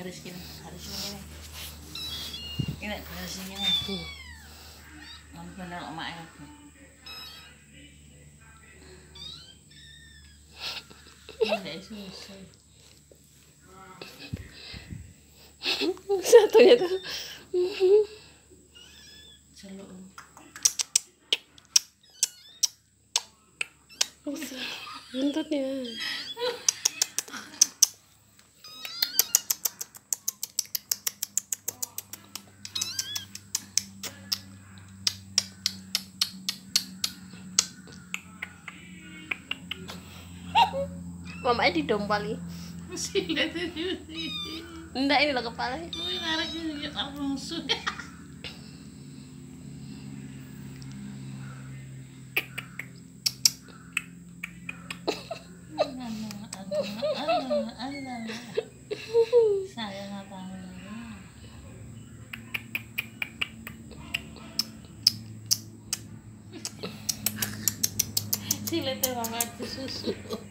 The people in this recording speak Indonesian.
harus gini ini harus gini bener emak aku ini susu satunya tuh celuk buntutnya. Mamanya didompali. Enggak, ini loh kepalanya. langsung saya nggak tahu si lete mama itu susu